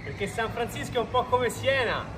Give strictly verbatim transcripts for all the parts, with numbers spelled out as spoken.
Perché San Francisco è un po' come Siena.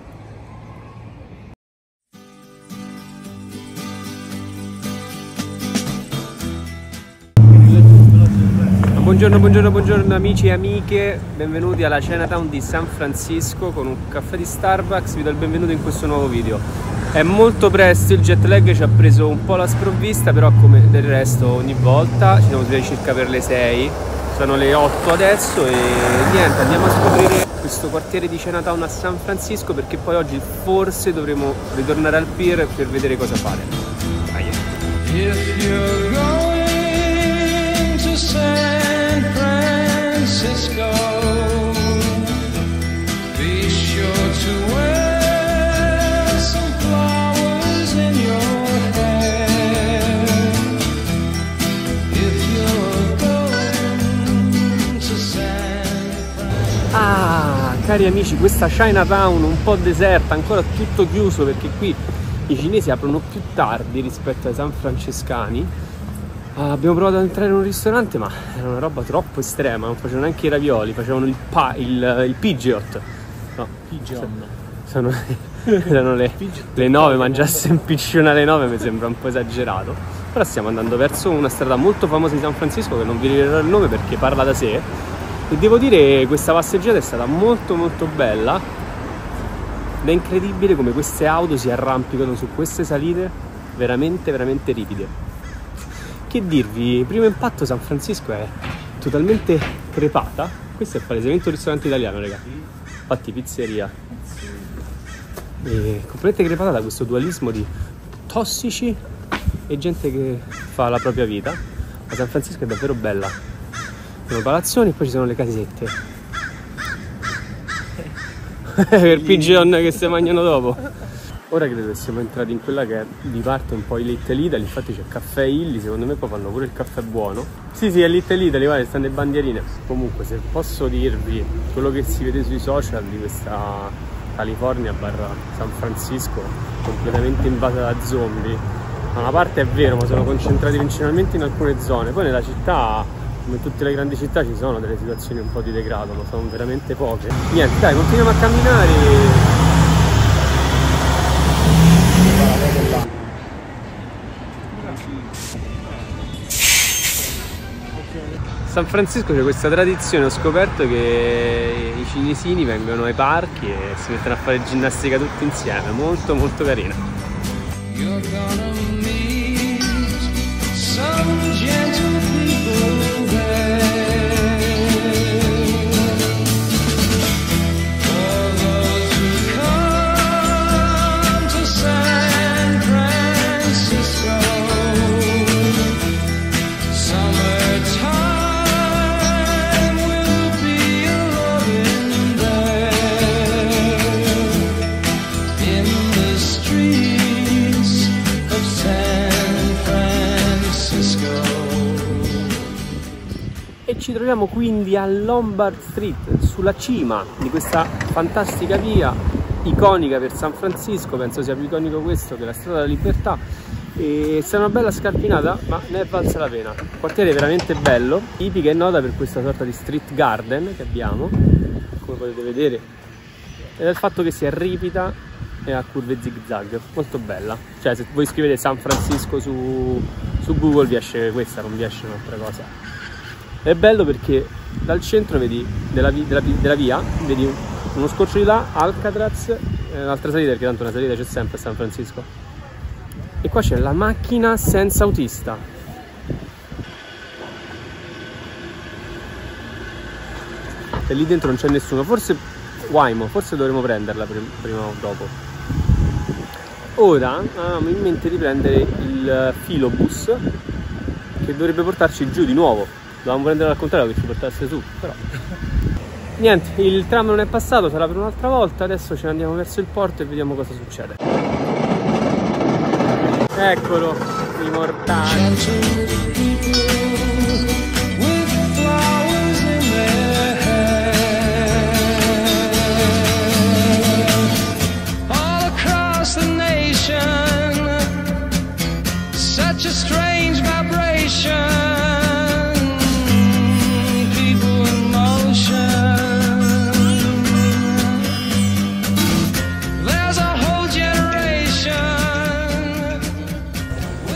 Buongiorno, buongiorno, buongiorno amici e amiche, benvenuti alla Chinatown di San Francisco con un caffè di Starbucks. Vi do il benvenuto in questo nuovo video. È molto presto, il jet lag ci ha preso un po' la sprovvista, però come del resto ogni volta ci siamo svegliati circa per le sei, sono le otto adesso e niente, andiamo a scoprire questo quartiere di Chinatown a San Francisco, perché poi oggi forse dovremo ritornare al pier per vedere cosa fare. Dai. If you're going to San Francisco, be sure to wear some flowers in your hair. If you're going to San Francisco. Ah, cari amici, questa Chinatown un po' deserta, ancora tutto chiuso perché qui i cinesi aprono più tardi rispetto ai san francescani. Uh, abbiamo provato ad entrare in un ristorante, ma era una roba troppo estrema, non facevano neanche i ravioli, facevano il pa, il, il pigeot. No, pigeon. Sono, erano le, le nove, mangiasse un piccione alle nove mi sembra un po' esagerato. Però stiamo andando verso una strada molto famosa di San Francisco, che non vi rivelerò il nome perché parla da sé. E devo dire, questa passeggiata è stata molto molto bella. Ed è incredibile come queste auto si arrampicano su queste salite veramente veramente ripide. Che dirvi, primo impatto, San Francisco è totalmente crepata. Questo è palesemente un ristorante italiano, raga. Infatti pizzeria. E completamente crepata da questo dualismo di tossici e gente che fa la propria vita. Ma San Francisco è davvero bella. Sono palazzoni e poi ci sono le casette. Per pigeon che si mangiano dopo. Ora credo che siamo entrati in quella che vi parte un po' i Little Italy, infatti c'è Caffè Illy, secondo me poi fanno pure il caffè buono. Sì sì, è Little Italy, guarda, stanno le bandierine. Comunque, se posso dirvi quello che si vede sui social di questa California barra San Francisco, completamente invasa da zombie, da una parte è vero, ma sono concentrati principalmente in alcune zone. Poi nella città, come in tutte le grandi città, ci sono delle situazioni un po' di degrado, ma sono veramente poche. Niente, dai, continuiamo a camminare. San Francisco c'è questa tradizione, ho scoperto che i cinesini vengono ai parchi e si mettono a fare ginnastica tutti insieme, molto molto carina. Ci troviamo quindi a Lombard Street, sulla cima di questa fantastica via iconica per San Francisco, penso sia più iconico questo che la Strada della Libertà. E è una bella scarpinata, ma ne è valsa la pena. Il quartiere è veramente bello, tipica e nota per questa sorta di street garden che abbiamo, come potete vedere, e del fatto che sia ripida e a curve zigzag, molto bella. Cioè, se voi scrivete San Francisco su, su Google vi esce questa, non vi esce un'altra cosa. È bello perché dal centro vedi della, vi, della, della via, vedi uno scorcio di là, Alcatraz, e un'altra salita, perché tanto una salita c'è sempre a San Francisco. E qua c'è la macchina senza autista. E lì dentro non c'è nessuno, forse Waymo, forse dovremmo prenderla prima o dopo. Ora avevamo in mente di prendere il filobus che dovrebbe portarci giù di nuovo. Dovevamo prenderlo al contrario che ci portasse su, però niente, il tram non è passato, sarà per un'altra volta. Adesso ce ne andiamo verso il porto e vediamo cosa succede. Eccolo, i mortali.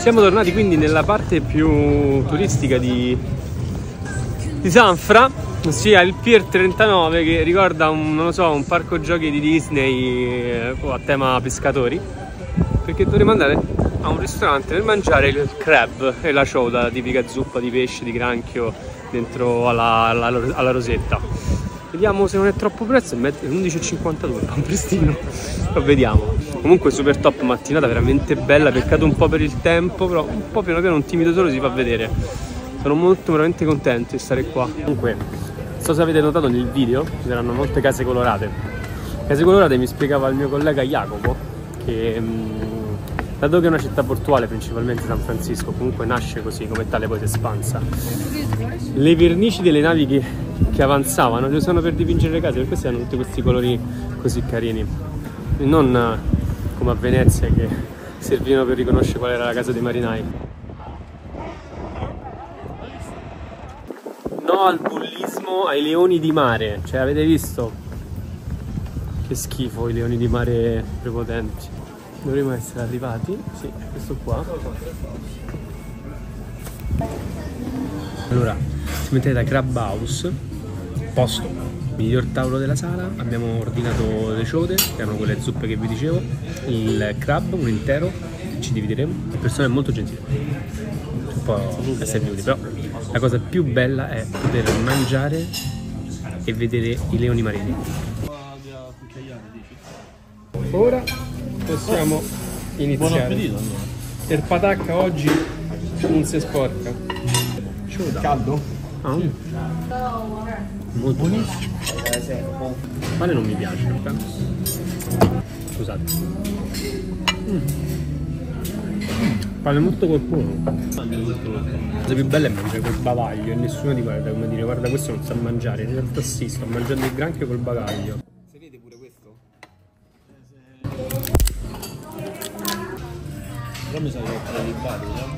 Siamo tornati quindi nella parte più turistica di, di Sanfra, ossia il Pier trentanove, che ricorda un, non lo so, un parco giochi di Disney eh, a tema pescatori, perché dovremo andare a un ristorante per mangiare il crab e la chouda, la tipica zuppa di pesce, di granchio dentro alla, alla, alla rosetta. Vediamo se non è troppo prezzo, è undici e cinquantadue, un prestino, lo vediamo. Comunque super top mattinata, veramente bella, peccato un po' per il tempo, però un po' piano piano, un timido sole si fa vedere. Sono molto veramente contento di stare qua. Comunque, non so se avete notato nel video, ci saranno molte case colorate. Case colorate mi spiegava il mio collega Jacopo, che mh, dato che è una città portuale, principalmente San Francisco, comunque nasce così, come tale poi si è espansa. Le vernici delle navi che, che avanzavano ci usano per dipingere le case, per questo hanno tutti questi colori così carini. E non come a Venezia, che servivano per riconoscere qual era la casa dei marinai. No al bullismo ai leoni di mare, cioè avete visto? Che schifo i leoni di mare prepotenti. Dovremmo essere arrivati, sì, questo qua. Allora, si mette da Crab House, posto, miglior tavolo della sala. Abbiamo ordinato le ciode, che erano quelle zuppe che vi dicevo, il crab, un intero, ci divideremo. La persona è molto gentile, un po' essere venuti, però la cosa più bella è poter mangiare e vedere i leoni marini. Ora possiamo iniziare. Buon appetito. Il patacca oggi non si sporca. Ciuda. Caldo? Ah. Sì. Molto buonissimo. Il pane non mi piace, scusate. Mm. Pane molto qualcuno. La cosa più bella è mangiare col bavaglio e nessuno ti guarda come dire guarda questo non sa mangiare. In realtà sì, sto mangiando il granchio col bavaglio. Si vede pure questo? Però mi sa che è tra di vari, no?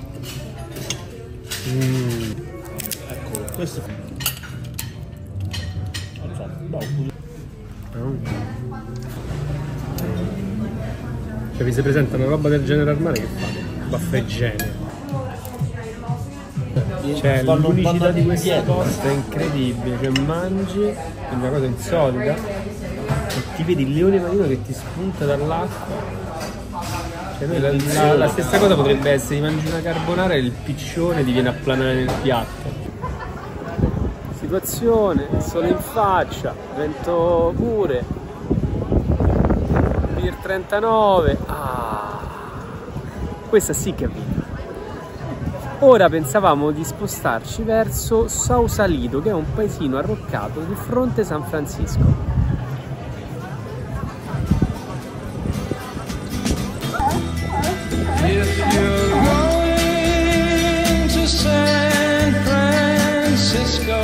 Mm. Ecco, questo non so, no. Cioè vi si presenta una roba del genere al mare, che fate? Baffeggene. Cioè l'unicità di questa cosa è incredibile, cioè mangi, è una cosa insolita, e ti vedi il leone marino che ti spunta dall'acqua. Cioè, noi la, la, la stessa cosa potrebbe essere, ti mangi una carbonara e il piccione ti viene a planare nel piatto. Situazione, sole in faccia, vento pure. Pier trentanove. Ah, questa sì che è vita. Ora pensavamo di spostarci verso Sausalito, che è un paesino arroccato di fronte San Francisco. If you're going to San Francisco,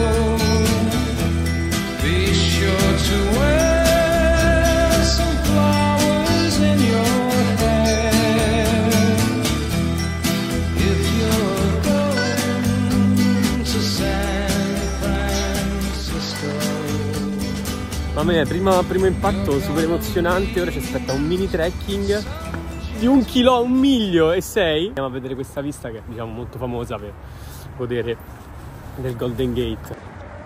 be sure to wear some flowers in your hair. If you're going to San Francisco. Mamma mia, prima, primo impatto super emozionante, ora ci aspetta un mini trekking di un chilo, un miglio e sei. Andiamo a vedere questa vista che è, diciamo, molto famosa per godere del Golden Gate.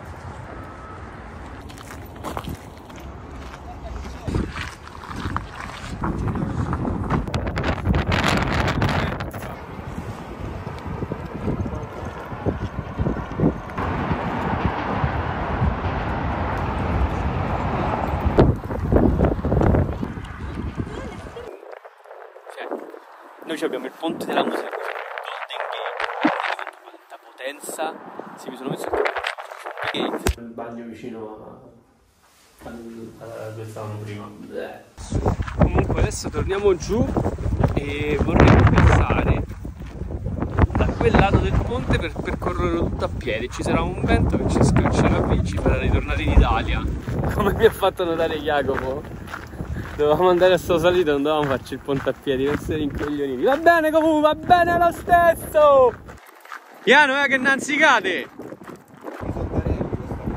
Noi abbiamo il ponte della musica, Golden Gate, quanta potenza. Sì, mi sono messo il Gate. Il bagno vicino a, a, a dove stavamo prima. Comunque adesso torniamo giù e vorremmo passare da quel lato del ponte per percorrere tutto a piedi. Ci sarà un vento che ci scoccerà e ci farà ritornare in Italia. Come mi ha fatto notare Jacopo, dovevamo andare a Sausalito, non dovevamo farci il ponte a piedi, non essere incoglioniti. Va bene comunque, va bene lo stesso! Piano, eh, che nanzi cade!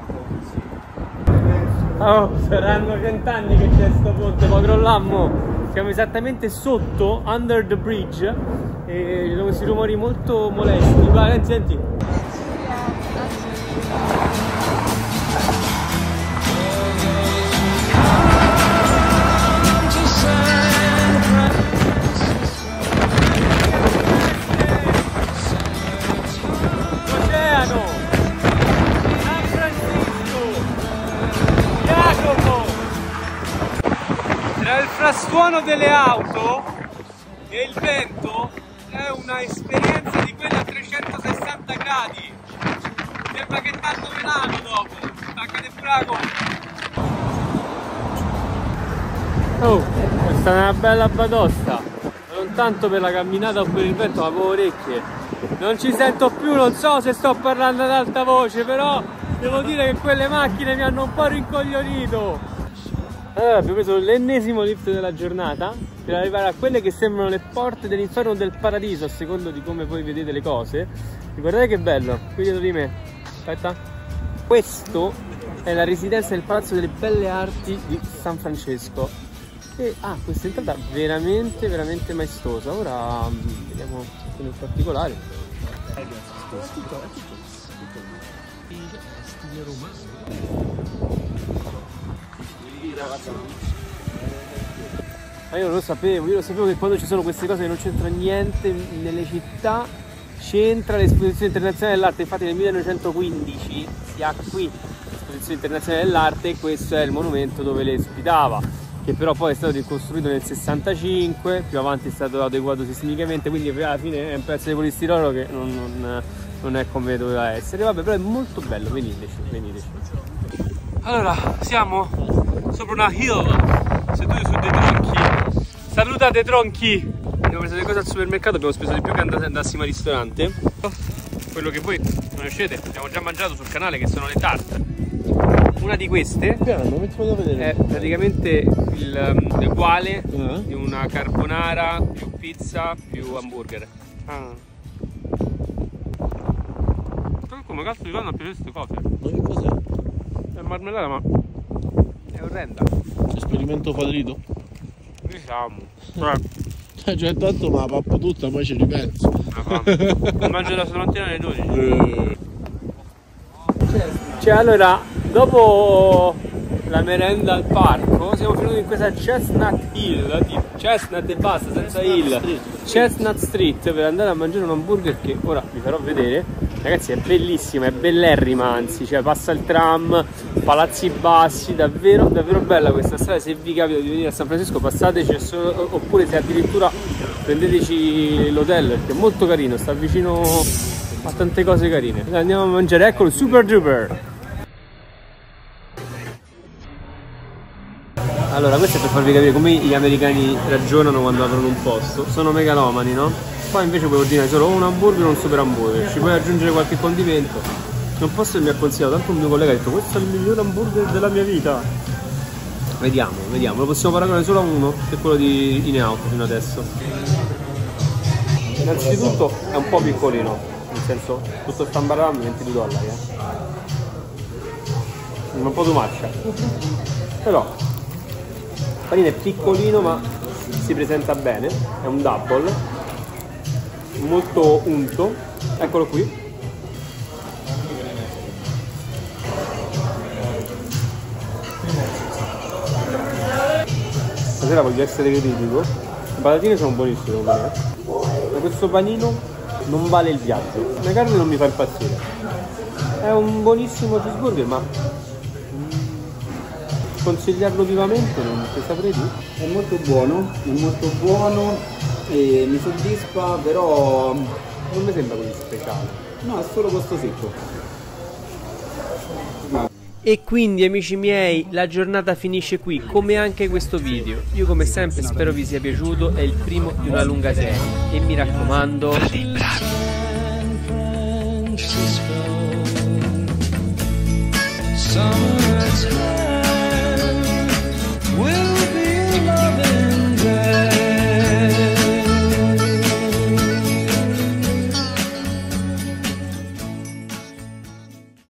Oh, saranno cent'anni che c'è sto ponte, poi crollammo. siamo esattamente sotto, under the bridge, e ci sono questi rumori molto molesti. Guarda, senti. Tra il frastuono delle auto e il vento è una esperienza di quella a trecentosessanta gradi. Sembra che tanto velato dopo, anche del frago. Oh, questa è una bella batosta. Non tanto per la camminata o per il vento, ma per le orecchie. Non ci sento più, non so se sto parlando ad alta voce, però devo dire che quelle macchine mi hanno un po' rincoglionito. Allora, abbiamo preso l'ennesimo lift della giornata per arrivare a quelle che sembrano le porte dell'inferno o del paradiso, a secondo di come voi vedete le cose. Guardate che bello, qui dietro di me. Aspetta. Questo è la residenza del Palazzo delle Belle Arti di San Francesco. E ah, questa entrata veramente, veramente maestosa. Ora vediamo in particolare. È tutto, è tutto, è tutto. Stile romano. Ma io non lo sapevo, io lo sapevo che quando ci sono queste cose che non c'entra niente nelle città, c'entra l'Esposizione Internazionale dell'Arte. Infatti nel millenovecentoquindici si ha qui l'Esposizione Internazionale dell'Arte e questo è il monumento dove le ospitava, che però poi è stato ricostruito nel sessantacinque, più avanti è stato adeguato sismicamente, quindi alla fine è un pezzo di polistirolo che non, non, non è come doveva essere. Vabbè, però è molto bello, veniteci, veniteci. Allora, siamo sopra una hill, seduti su dei tronchi. Salutate tronchi! Abbiamo preso le cose al supermercato, abbiamo speso di più che andassimo al ristorante. Quello che voi conoscete, abbiamo già mangiato sul canale, che sono le tarte. Una di queste è praticamente l'uguale uh-huh. di una carbonara più pizza più hamburger. Ah. Come cazzo di fanno a piacere queste cose? Ma che cos'è? È marmellata, ma è orrenda. Esperimento fallito? Diciamo. Cioè, cioè tanto ma la pappo tutta, poi ci ripenso. Mangio la stamattina alle dodici. Cioè, allora, dopo la merenda al parco, siamo venuti in questa Chestnut Hill, di Chestnut e basta, senza Hill. Chestnut Street, per andare a mangiare un hamburger che ora vi farò vedere. Ragazzi, è bellissima, è bellerrima, anzi, cioè passa il tram, palazzi bassi, davvero, davvero bella questa strada. Se vi capita di venire a San Francisco passateci, oppure se addirittura prendeteci l'hotel, perché è molto carino, sta vicino a tante cose carine. Andiamo a mangiare, eccolo, Super Duper! Allora, questo è per farvi capire come gli americani ragionano quando aprono un posto. Sono megalomani, no? Qua invece puoi ordinare solo un hamburger o un super hamburger, ci puoi aggiungere qualche condimento. Non posso che mi ha consigliato, tanto un mio collega ha detto questo è il miglior hamburger della mia vita. Vediamo, vediamo, lo possiamo paragonare solo a uno, che è quello di In Out fino adesso. Innanzitutto è un po' piccolino, nel senso tutto sta imbarrando ventidue dollari, eh. Un po' tu marcia. Però il panino è piccolino ma si presenta bene, è un double. Molto unto, eccolo qui. Stasera voglio essere critico, le patatine sono buonissime secondo me, ma questo panino non vale il viaggio, la carne non mi fa impazzire. È un buonissimo cheeseburger, ma consigliarlo vivamente non ti saprei dire. È molto buono, è molto buono. E mi soddisfa, però non mi sembra così speciale. No, è solo questo secco. No. E quindi, amici miei, la giornata finisce qui, come anche questo video. Io come sempre spero vi sia piaciuto, è il primo di una lunga serie. E mi raccomando, bravi, bravi.